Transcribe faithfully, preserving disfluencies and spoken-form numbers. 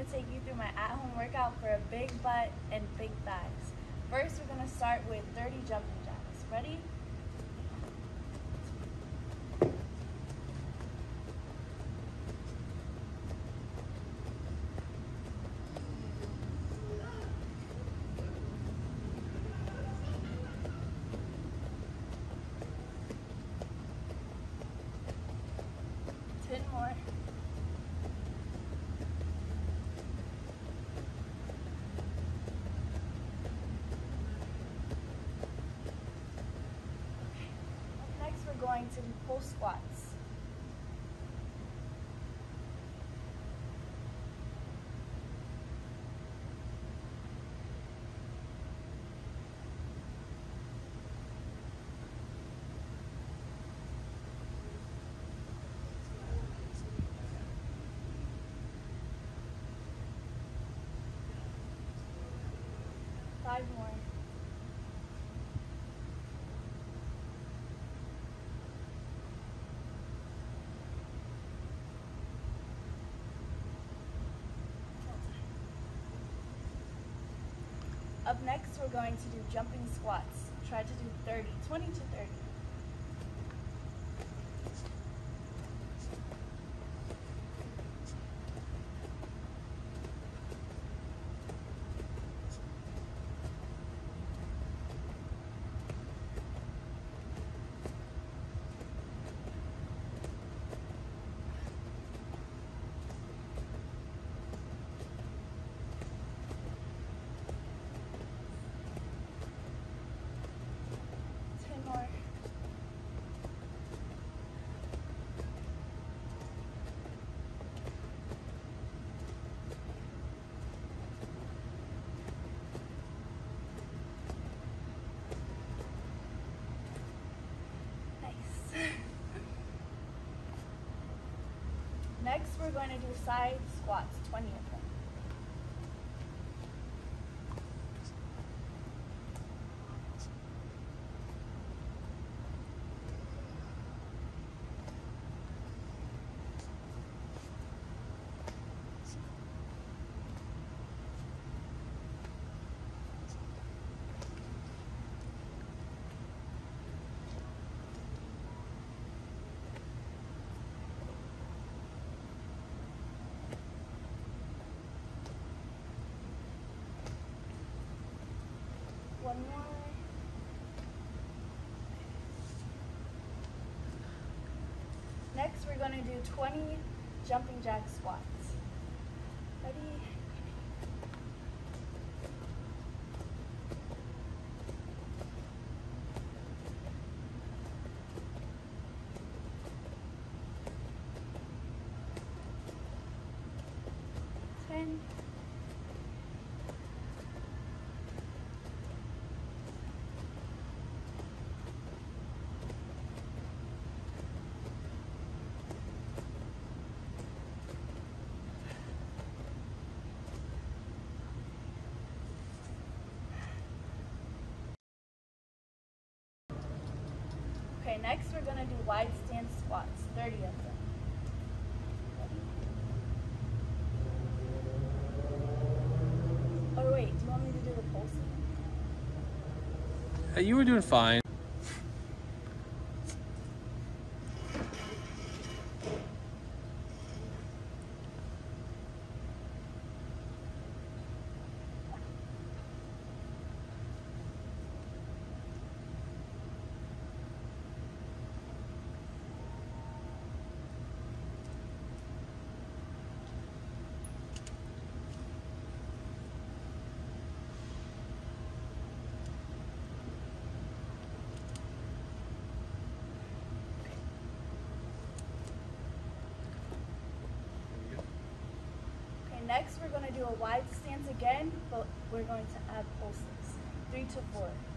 to take you through my at-home workout for a big butt and big thighs. First, we're going to start with thirty jumping jacks. Ready? ten more. Next, we're going to do pull squats. Five more. Up next, we're going to do jumping squats. Try to do thirty, twenty to thirty. More. Nice. Next, we're going to do side squats, twenty of them. One more. Next, we're going to do twenty jumping jack squats. Ready? ten. Okay, next we're going to do wide stance squats, thirty of them. Ready? Oh wait, do you want me to do the pulsing? Uh, you were doing fine. Next, we're going to do a wide stance again, but we're going to add pulses, three to four.